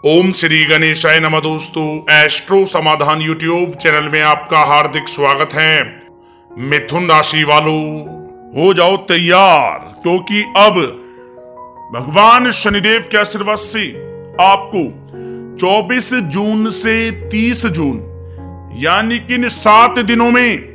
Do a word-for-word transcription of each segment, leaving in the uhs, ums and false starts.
ओम श्री गणेशाय नमः। दोस्तों, एस्ट्रो समाधान यूट्यूब चैनल में आपका हार्दिक स्वागत है। मिथुन राशि वालों, हो जाओ तैयार, क्योंकि अब भगवान शनिदेव के आशीर्वाद से आपको चौबीस जून से तीस जून यानी कि इन सात दिनों में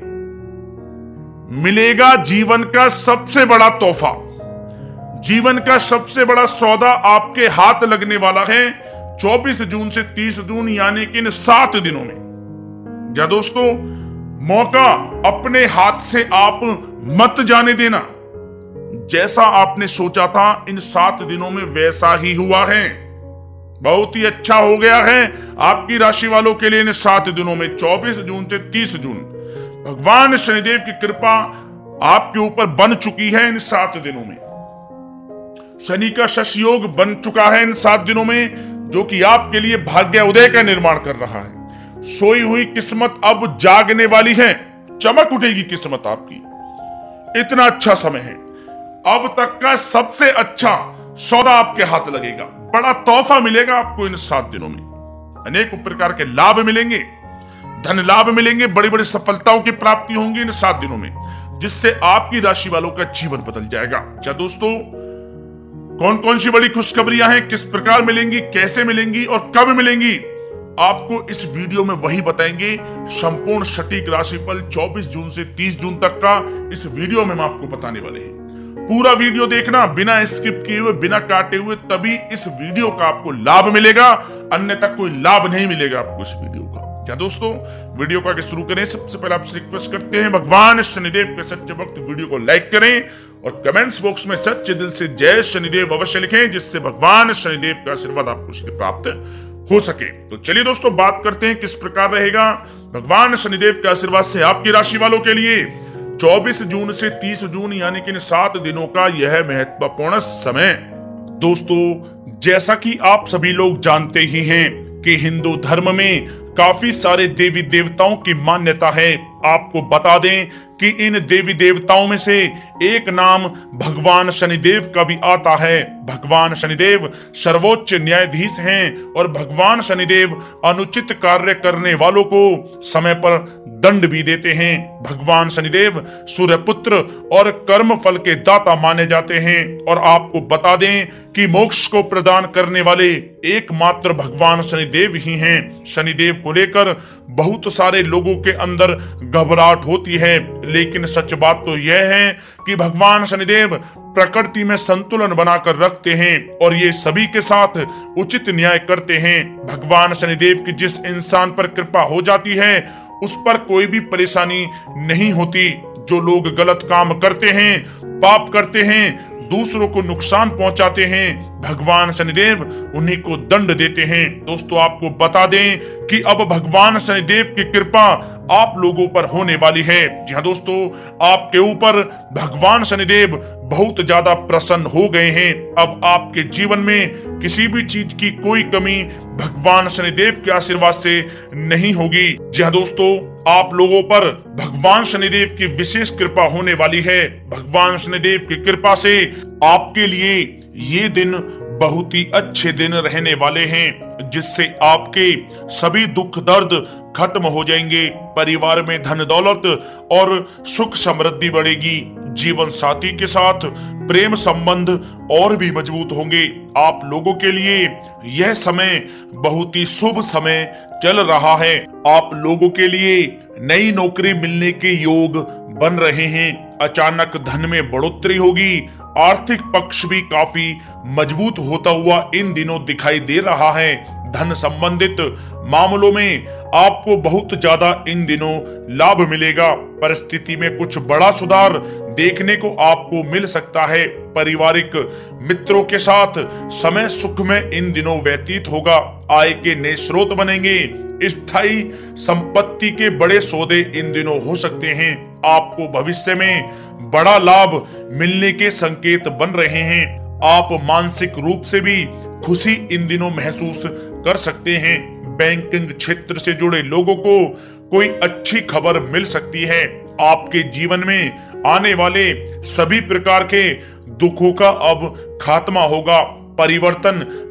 मिलेगा जीवन का सबसे बड़ा तोहफा। जीवन का सबसे बड़ा सौदा आपके हाथ लगने वाला है चौबीस जून से तीस जून यानी कि इन सात दिनों में। या दोस्तों, मौका अपने हाथ से आप मत जाने देना। जैसा आपने सोचा था इन सात दिनों में वैसा ही हुआ है। बहुत ही अच्छा हो गया है आपकी राशि वालों के लिए। इन सात दिनों में चौबीस जून से तीस जून भगवान शनिदेव की कृपा आपके ऊपर बन चुकी है। इन सात दिनों में शनि का शश योग बन चुका है इन सात दिनों में, जो कि आपके लिए भाग्य उदय का निर्माण कर रहा है। सोई हुई किस्मत अब जागने वाली है, चमक उठेगी किस्मत आपकी। इतना अच्छा समय है, अब तक का सबसे अच्छा सौदा आपके हाथ लगेगा। बड़ा तोहफा मिलेगा आपको इन सात दिनों में। अनेक प्रकार के लाभ मिलेंगे, धन लाभ मिलेंगे, बड़ी बड़ी सफलताओं की प्राप्ति होंगी इन सात दिनों में, जिससे आपकी राशि वालों का जीवन बदल जाएगा। क्या दोस्तों, कौन कौन सी बड़ी खुशखबरियां हैं, किस प्रकार मिलेंगी, कैसे मिलेंगी और कब मिलेंगी, आपको इस वीडियो में वही बताएंगे। संपूर्ण सटीक राशिफल चौबीस जून से तीस जून तक का इस वीडियो में हम आपको बताने वाले हैं। पूरा वीडियो देखना, बिना स्किप किए हुए, बिना काटे हुए, तभी इस वीडियो का आपको लाभ मिलेगा, अन्यथा कोई लाभ नहीं मिलेगा आपको इस वीडियो का। क्या दोस्तों, वीडियो को आगे शुरू करें सबसे पहले आपसे रिक्वेस्ट करते हैं, भगवान शनिदेव के सच्चे भक्त वीडियो को लाइक करें और कमेंट्स बॉक्स में सच्चे दिल से जय शनिदेव अवश्य लिखें, जिससे भगवान शनिदेव का आशीर्वाद आपको सीधे प्राप्त हो सके। तो चलिए दोस्तों, बात करते हैं किस प्रकार रहेगा भगवान शनिदेव के आशीर्वाद से आपकी राशि वालों के लिए चौबीस जून से तीस जून यानी कि इन सात दिनों का यह महत्वपूर्ण समय। दोस्तों, जैसा कि आप सभी लोग जानते ही हैं कि हिंदू धर्म में काफी सारे देवी देवताओं की मान्यता है। आपको बता दें कि इन देवी देवताओं में से एक नाम भगवान शनिदेव का भी आता है। भगवान शनिदेव सर्वोच्च न्यायाधीश हैं और भगवान शनिदेव अनुचित कार्य करने वालों को समय पर दंड भी देते हैं। भगवान शनिदेव सूर्यपुत्र और कर्म फल के दाता माने जाते हैं। और आपको बता दें कि मोक्ष को प्रदान करने वाले एकमात्र भगवान शनिदेव ही हैं। शनिदेव को लेकर बहुत सारे लोगों के अंदर घबराहट होती है, लेकिन सच बात तो यह है कि भगवान शनिदेव प्रकृति में संतुलन बनाकर रखते हैं और ये सभी के साथ उचित न्याय करते हैं। भगवान शनिदेव की जिस इंसान पर कृपा हो जाती है उस पर कोई भी परेशानी नहीं होती। जो लोग गलत काम करते हैं, पाप करते हैं, दूसरों को नुकसान पहुंचाते हैं, भगवान शनिदेव उन्हीं को दंड देते हैं। दोस्तों, आपको बता दें कि अब भगवान शनिदेव की कृपा आप लोगों पर होने वाली है। जी हाँ दोस्तों, आपके ऊपर भगवान शनिदेव बहुत ज्यादा प्रसन्न हो गए हैं। अब आपके जीवन में किसी भी चीज की कोई कमी भगवान शनिदेव के आशीर्वाद से नहीं होगी। जी हाँ दोस्तों, आप लोगों पर भगवान शनिदेव की विशेष कृपा होने वाली है। भगवान शनिदेव की कृपा से आपके लिए ये दिन बहुत ही अच्छे दिन रहने वाले हैं, जिससे आपके सभी दुख दर्द खत्म हो जाएंगे। परिवार में धन दौलत और सुख समृद्धि बढ़ेगी। जीवन साथी के साथ प्रेम संबंध और भी मजबूत होंगे। आप लोगों के लिए यह समय बहुत ही शुभ समय चल रहा है। आप लोगों के लिए नई नौकरी मिलने के योग बन रहे हैं। अचानक धन में बढ़ोतरी होगी। आर्थिक पक्ष भी काफी मजबूत होता हुआ इन दिनों दिखाई दे रहा है। धन संबंधित मामलों में आपको बहुत ज्यादा इन दिनों लाभ मिलेगा। परिस्थिति में कुछ बड़ा सुधार देखने को आपको मिल सकता है। पारिवारिक मित्रों के साथ समय सुख में इन दिनों व्यतीत होगा। आय के नए स्रोत बनेंगे। स्थायी संपत्ति के बड़े सौदे इन दिनों हो सकते हैं। आपको भविष्य में बड़ा लाभ मिलने के संकेत बन रहे हैं। आप मानसिक रूप से भी खुशी इन दिनों महसूस कर सकते हैं। बैंकिंग क्षेत्र से जुड़े लोगों को कोई अच्छी खबर मिल सकती है। आपके जीवन में आने वाले सभी प्रकार के दुखों का अब खात्मा होगा। परिवर्तन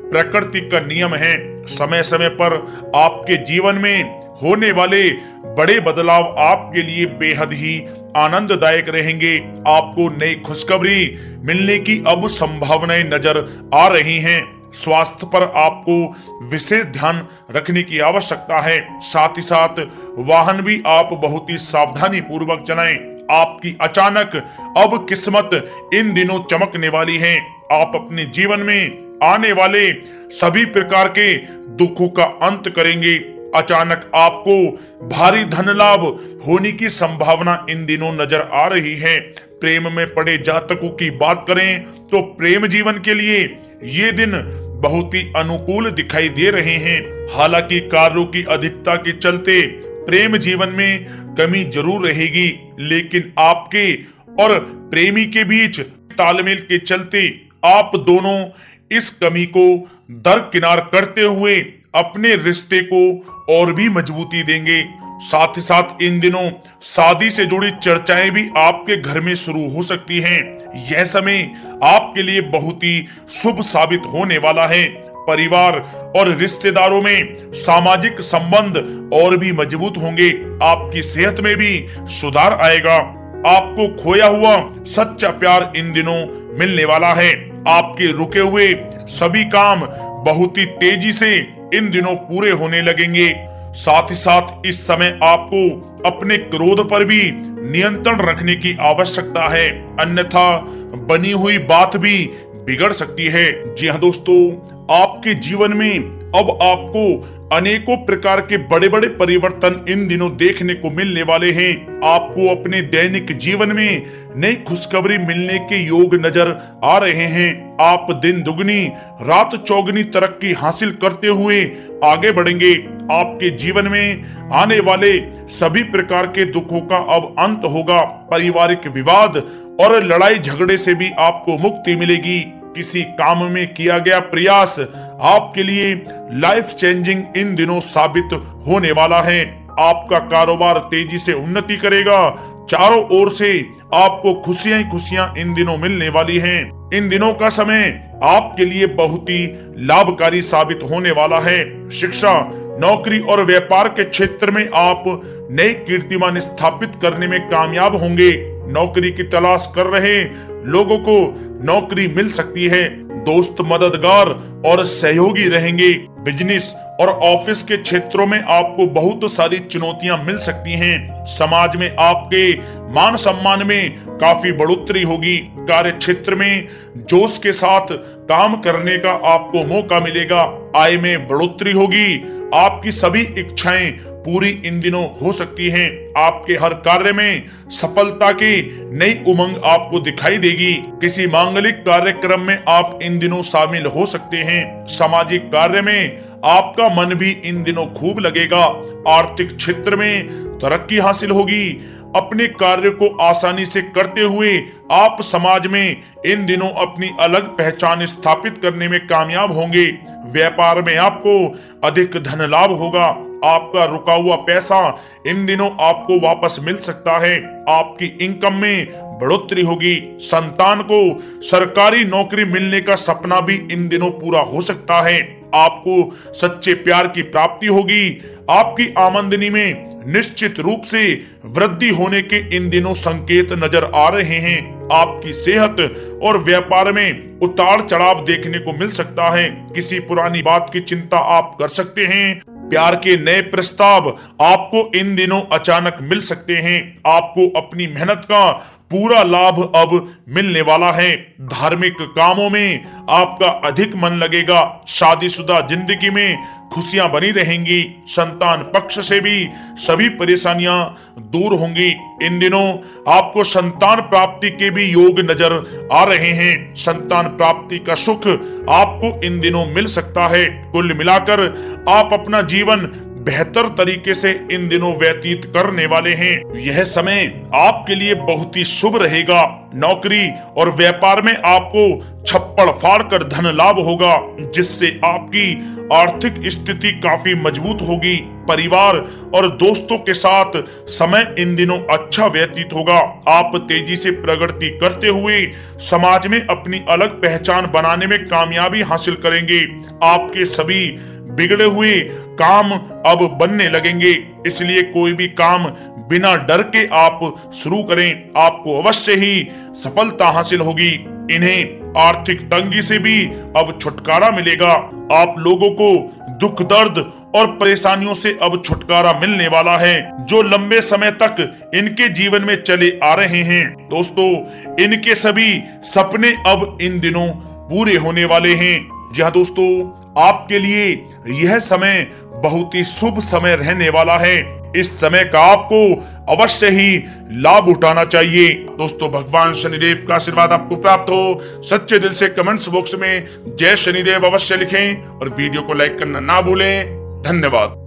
प्रकृति का नियम है। समय समय पर आपके जीवन में होने वाले बड़े बदलाव आपके लिए बेहद ही आनंददायक रहेंगे। आपको नई खुशखबरी मिलने की अब संभावनाएं नजर आ रही हैं। स्वास्थ्य पर आपको विशेष ध्यान रखने की आवश्यकता है। साथ ही साथ वाहन भी आप बहुत ही सावधानी पूर्वक चलाएं। आपकी अचानक अब किस्मत इन दिनों चमकने वाली है। आप अपने जीवन में आने वाले सभी प्रकार के दुखों का अंत करेंगे। अचानक आपको भारी धन लाभ होने की संभावना इन दिनों नजर आ रही है। प्रेम में पड़े जातकों की बात करें तो प्रेम जीवन के लिए ये दिन बहुत ही अनुकूल दिखाई दे रहे हैं। हालांकि कार्यों की अधिकता के चलते प्रेम जीवन में कमी जरूर रहेगी, लेकिन आपके और प्रेमी के बीच तालमेल के चलते आप दोनों इस कमी को दरकिनार करते हुए अपने रिश्ते को और भी मजबूती देंगे। साथ ही साथ इन दिनों शादी से जुड़ी चर्चाएं भी आपके घर में शुरू हो सकती हैं। यह समय आपके लिए बहुत ही शुभ साबित होने वाला है। परिवार और रिश्तेदारों में सामाजिक संबंध और भी मजबूत होंगे। आपकी सेहत में भी सुधार आएगा। आपको खोया हुआ सच्चा प्यार इन दिनों मिलने वाला है। आपके रुके हुए सभी काम बहुत ही तेजी से इन दिनों पूरे होने लगेंगे। साथ ही साथ इस समय आपको अपने क्रोध पर भी नियंत्रण रखने की आवश्यकता है, अन्यथा बनी हुई बात भी बिगड़ सकती है। जी हाँ दोस्तों, आपके जीवन में अब आपको अनेकों प्रकार के बड़े बड़े परिवर्तन इन दिनों देखने को मिलने वाले हैं। आपको अपने दैनिक जीवन में नई खुशखबरी मिलने के योग नजर आ रहे हैं। आप दिन दुगनी रात चौगनी तरक्की हासिल करते हुए आगे बढ़ेंगे। आपके जीवन में आने वाले सभी प्रकार के दुखों का अब अंत होगा। पारिवारिक विवाद और लड़ाई झगड़े से भी आपको मुक्ति मिलेगी। किसी काम में किया गया प्रयास आपके लिए लाइफ चेंजिंग इन दिनों साबित होने वाला है। आपका कारोबार तेजी से उन्नति करेगा। चारों ओर से आपको खुशियां ही खुशियां इन दिनों मिलने वाली हैं। इन दिनों का समय आपके लिए बहुत ही लाभकारी साबित होने वाला है। शिक्षा, नौकरी और व्यापार के क्षेत्र में आप नई कीर्तिमान स्थापित करने में कामयाब होंगे। नौकरी की तलाश कर रहे लोगों को नौकरी मिल सकती है। दोस्त मददगार और सहयोगी रहेंगे। बिजनेस और ऑफिस के क्षेत्रों में आपको बहुत सारी चुनौतियां मिल सकती हैं। समाज में आपके मान सम्मान में काफी बढ़ोतरी होगी। कार्य क्षेत्र में जोश के साथ काम करने का आपको मौका मिलेगा। आय में बढ़ोतरी होगी। आपकी सभी इच्छाएं पूरी इन दिनों हो सकती हैं। आपके हर कार्य में सफलता की नई उमंग आपको दिखाई देगी। किसी मांगलिक कार्यक्रम में आप इन दिनों शामिल हो सकते हैं। सामाजिक कार्य में आपका मन भी इन दिनों खूब लगेगा। आर्थिक क्षेत्र में तरक्की हासिल होगी। अपने कार्य को आसानी से करते हुए आप समाज में इन दिनों अपनी अलग पहचान स्थापित करने में कामयाब होंगे। व्यापार में आपको अधिक धन लाभ होगा। आपका रुका हुआ पैसा इन दिनों आपको वापस मिल सकता है। आपकी इनकम में बढ़ोतरी होगी। संतान को सरकारी नौकरी मिलने का सपना भी इन दिनों पूरा हो सकता है। आपको सच्चे प्यार की प्राप्ति होगी। आपकी आमदनी में निश्चित रूप से वृद्धि होने के इन दिनों संकेत नजर आ रहे हैं। आपकी सेहत और व्यापार में उतार चढ़ाव देखने को मिल सकता है। किसी पुरानी बात की चिंता आप कर सकते हैं। प्यार के नए प्रस्ताव आपको इन दिनों अचानक मिल सकते हैं। आपको अपनी मेहनत का पूरा लाभ अब मिलने वाला है। धार्मिक कामों में आपका अधिक मन लगेगा। शादीशुदा जिंदगी में खुशियां बनी रहेंगी। संतान पक्ष से भी सभी परेशानियां दूर होंगी। इन दिनों आपको संतान प्राप्ति के भी योग नजर आ रहे हैं। संतान प्राप्ति का सुख आपको इन दिनों मिल सकता है। कुल मिलाकर आप अपना जीवन बेहतर तरीके से इन दिनों व्यतीत करने वाले हैं। यह समय आपके लिए बहुत ही शुभ रहेगा। नौकरी और व्यापार में आपको छप्पड़ फाड़ कर धन लाभ होगा, जिससे आपकी आर्थिक स्थिति काफी मजबूत होगी। परिवार और दोस्तों के साथ समय इन दिनों अच्छा व्यतीत होगा। आप तेजी से प्रगति करते हुए समाज में अपनी अलग पहचान बनाने में कामयाबी हासिल करेंगे। आपके सभी बिगड़े हुए काम अब बनने लगेंगे, इसलिए कोई भी काम बिना डर के आप शुरू करें, आपको अवश्य ही सफलता हासिल होगी। इन्हें आर्थिक तंगी से भी अब छुटकारा मिलेगा। आप लोगों को दुख दर्द और परेशानियों से अब छुटकारा मिलने वाला है, जो लंबे समय तक इनके जीवन में चले आ रहे हैं। दोस्तों, इनके सभी सपने अब इन दिनों पूरे होने वाले हैं। जी हाँ दोस्तों, आपके लिए यह समय बहुत ही शुभ समय रहने वाला है। इस समय का आपको अवश्य ही लाभ उठाना चाहिए। दोस्तों, भगवान शनिदेव का आशीर्वाद आपको प्राप्त हो। सच्चे दिल से कमेंट्स बॉक्स में जय शनिदेव अवश्य लिखें और वीडियो को लाइक करना ना भूलें। धन्यवाद।